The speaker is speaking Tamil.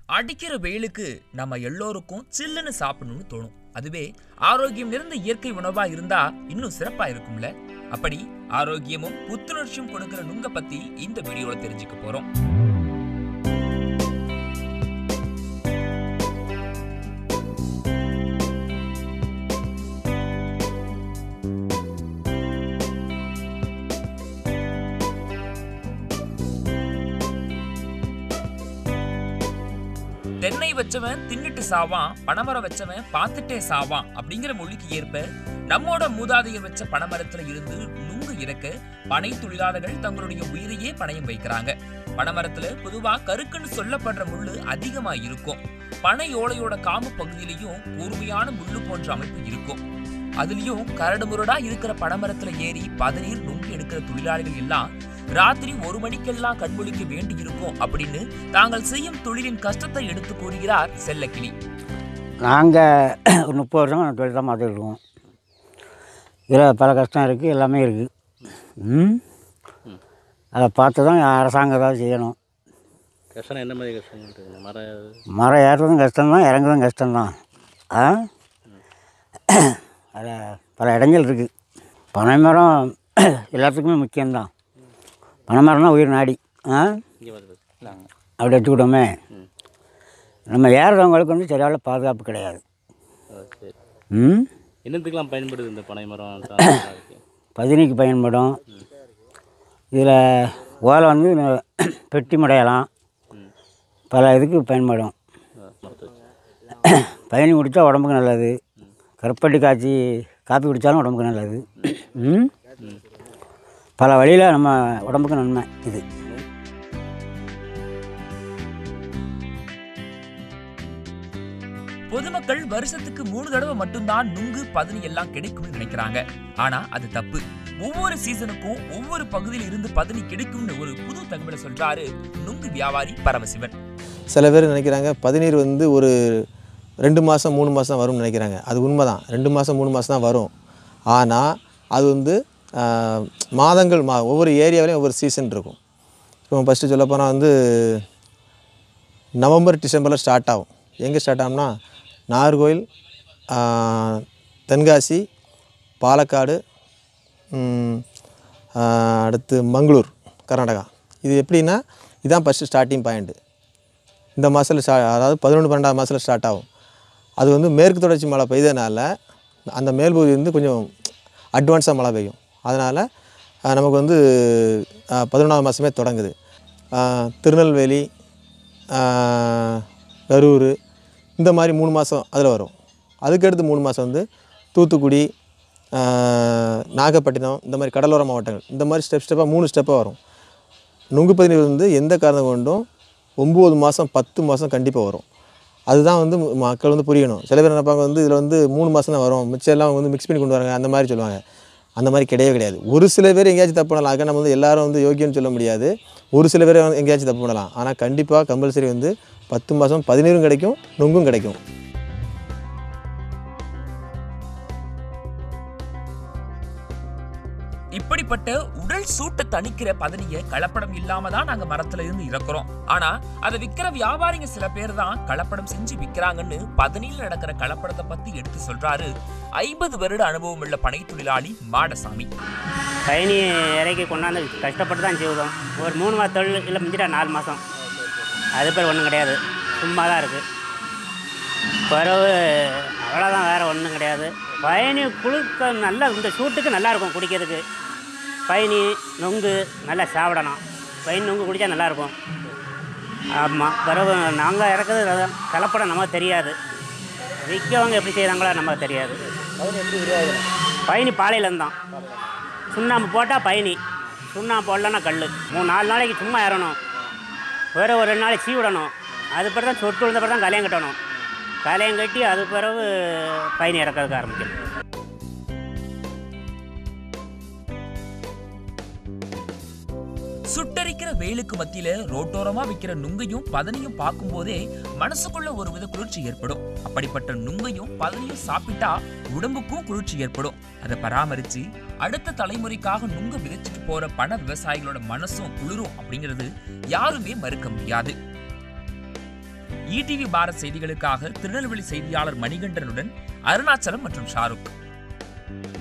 அடிக்கிற வெயிலுக்கு நம்ம எல்லோருக்கும் சில்லுன்னு சாப்பிடணும்னு தோணும். அதுவே ஆரோக்கியம் நிறைந்த இயற்கை உணவா இருந்தா இன்னும் சிறப்பா இருக்கும்ல. அப்படி ஆரோக்கியமும் புத்துணர்ச்சியும் கொடுக்கிற நுங்க பத்தி இந்த வீடியோல தெரிஞ்சுக்க போறோம். தென்னை வச்சவன் தின்னுட்டு சாவான், பனைமரம் வச்சவன் பார்த்துட்டே சாவான் அப்படிங்கிற மொழிக்கு ஏற்ப நம்மோட மூதாதையர் வச்ச பனைமரத்துல இருந்து நுங்கு இறக்க பனை தொழிலாளர்கள் தங்களுடைய உயிரையே பணயம் வைக்கிறாங்க. பனைமரத்துல பொதுவா கருக்குன்னு சொல்லப்படுற முள்ளு அதிகமா இருக்கும். பனை ஓலையோட காம்பு பகுதியிலையும் கூர்மையான முள்ளு போன்ற அமைப்பு இருக்கும். அதுலயும் கரடு முரடா இருக்கிற பனைமரத்துல ஏறி பதநீர் நுங்கு எடுக்கிற தொழிலாளிகள் எல்லாம் ராத்திரி 1 மணிக்கெல்லாம் கண்மொழிக்க வேண்டி இருக்கும் அப்படின்னு தாங்கள் செய்யும் தொழிலின் கஷ்டத்தை எடுத்து கூறுகிறார் செல்லக்கிளி. நாங்கள் ஒரு 30 வருஷமாக தொழில் தான் பார்த்துட்டு இருக்கோம். இதில் பல கஷ்டம் இருக்குது, எல்லாமே இருக்குது. அதை பார்த்து தான் அரசாங்கம் ஏதாவது செய்யணும். கஷ்டம் என்ன மாதிரி கஷ்டம்? மரம் ஏறுறதும் கஷ்டம்தான், இறங்குறதும் கஷ்டம்தான். அதில் பல இடங்கள் இருக்குது. பனை மரம் எல்லாத்துக்குமே முக்கியம்தான். பனைமரம்னா உயிர் நாடி. அப்படி எடுத்துக்கிட்டோமே, நம்ம ஏறுறவங்களுக்கு வந்து சரியான பாதுகாப்பு கிடையாது. என்னத்துக்கெல்லாம் பயன்படுது இந்த பனைமரம்? பதினிக்கு பயன்படும். இதில் ஓலை வந்து பெட்டி முடையலாம், பல இதுக்கு பயன்படும். பயணி குடித்தா உடம்புக்கு நல்லது. கருப்பட்டி காய்ச்சி காப்பி குடித்தாலும் உடம்புக்கு நல்லது. பல வழியில் நம்ம உடம்புக்கு நன்மை இது. பொதுமக்கள் வருஷத்துக்கு 3 தடவை மட்டும்தான் நுங்கு பதனி எல்லாம் கிடைக்கும்னு நினைக்கிறாங்க. ஆனா அது தப்பு. ஒவ்வொரு சீசனுக்கும் ஒவ்வொரு பகுதியில் இருந்து பதனி கிடைக்கும்னு ஒரு புது தகவலை சொல்றாரு நுங்கு வியாபாரி பரமசிவன். சில பேர் நினைக்கிறாங்க பதநீர் வந்து ஒரு 2 மாதம் 3 மாதம் வரும்னு நினைக்கிறாங்க. அது உண்மைதான், 2 மாதம் 3 மாதம் தான் வரும். ஆனால் அது வந்து மாதங்கள் ஒவ்வொரு ஏரியாவிலையும் ஒவ்வொரு சீசன் இருக்கும். இப்போ ஃபஸ்ட்டு சொல்லப்போனால் வந்து நவம்பர் டிசம்பரில் ஸ்டார்ட் ஆகும். எங்கே ஸ்டார்ட் ஆகும்னா நாகர்கோவில், தென்காசி, பாலக்காடு, அடுத்து மங்களூர், கர்நாடகா. இது எப்படின்னா இதுதான் ஃபஸ்ட்டு ஸ்டார்டிங் பாயிண்ட்டு. இந்த மாதத்தில் அதாவது 11-12 மாதத்தில் ஸ்டார்ட் ஆகும். அது வந்து மேற்கு தொடர்ச்சி மழை பெய்ததுனால அந்த மேல்பகுதி வந்து கொஞ்சம் அட்வான்ஸாக மழை பெய்யும். அதனால் நமக்கு வந்து 11ஆவது மாதமே தொடங்குது. திருநெல்வேலி, கரூர், இந்த மாதிரி 3 மாதம் அதில் வரும். அதுக்கடுத்து 3 மாதம் வந்து தூத்துக்குடி, நாகப்பட்டினம், இந்த மாதிரி கடலோர மாவட்டங்கள், இந்த மாதிரி ஸ்டெப்பாக 3 ஸ்டெப்பாக வரும். நுங்கு பதினீர் வந்து எந்த காரணம் கொண்டும் 9 மாதம் 10 மாதம் கண்டிப்பாக வரும். அதுதான் வந்து மக்கள் வந்து புரியணும். சில பேர் நினைப்பாங்க வந்து இதில் வந்து 3 மாதம் தான் வரும், மிச்சம் எல்லாம் வந்து மிக்ஸ் பண்ணி கொண்டு வராங்க, அந்த மாதிரி சொல்லுவாங்க. அந்த மாதிரி கிடையாது. ஒரு சில பேர் எங்கேயாச்சும் தப்பு பண்ணலாம். அதுக்காக நம்ம வந்து எல்லாரும் வந்து யோகியம்னு சொல்ல முடியாது. ஒரு சில பேர் எங்கேயாச்சும் தப்பு பண்ணலாம். ஆனால் கண்டிப்பாக கம்பல்சரி வந்து 10 மாதம் பதநீரும் கிடைக்கும், நுங்கும் கிடைக்கும். இப்படிப்பட்ட உடல் சூட்டை தணிக்கிற பதனிய கலப்படம் இல்லாம தான் நாங்க மரத்துல இருந்து இறக்குறோம். ஆனா அதை விற்கிற வியாபாரிங்க சில பேர் தான் கலப்படம் செஞ்சு விற்கிறாங்கன்னு பதனியில் நடக்கிற கலப்படத்தை பத்தி எடுத்து சொல்றாரு 50 வருட அனுபவம் உள்ள பனை தொழிலாளி மாடசாமி. பயணி இறக்கி கொண்டாந்து கஷ்டப்பட்டு தான் செய்வோம். ஒரு 3 மாதம் தொழில் இல்லை, மிஞ்சிட்டா 4 மாதம். அது பேர் ஒன்றும் கிடையாது, சும்மா தான் இருக்குது. பிறகு அவ்வளோதான், வேறு ஒன்றும் கிடையாது. பயணி குளிக்க நல்லா, இந்த சூட்டுக்கு நல்லாயிருக்கும் குடிக்கிறதுக்கு. பயணி நொங்கு நல்லா சாப்பிடணும். பயணி நொங்கு குடித்தா நல்லாயிருக்கும். ஆமாம். பிறகு நாங்கள் இறக்குறது கலப்படம் நமக்கு தெரியாது. விற்கவங்க எப்படி செய்கிறாங்களோ நமக்கு தெரியாது. பயணி பாலையிலேருந்தான் சுண்ணாம்பு போட்டால் பயணி, சுண்ணாம்பு போடலன்னா கல். 3-4 நாளைக்கு சும்மா ஏறணும். வேறு ஒரு 2 நாளைக்கு சீவிடணும். அது பிறகு தான் சொட்டு விழுந்த பிறகு தான் கலையம் கட்டணும். கலையம் கட்டி அது பிறகு பயணி இறக்கிறதுக்கு ஆரம்பிக்கணும். சுட்டரிக்கிற வெயிலுக்கு மத்தியில ரோட்டோரமா விற்கிற நுங்கையும் பதனியும் பார்க்கும் போதே மனசுக்குள்ள ஒரு வித குளிர்ச்சி ஏற்படும். அப்படிப்பட்ட நுங்கையும் பதனியும் சாப்பிட்டா உடம்புக்கும் குளிர்ச்சி ஏற்படும். அதை பராமரிச்சு அடுத்த தலைமுறைக்காக நுங்க விதைச்சிட்டு போற பண விவசாயிகளோட மனசும் குளிரும் அப்படிங்கிறது யாருமே மறுக்க முடியாது. ETV பாரத் செய்திகளுக்காக திருநெல்வேலி செய்தியாளர் மணிகண்டனுடன் அருணாச்சலம் மற்றும் ஷாருக்.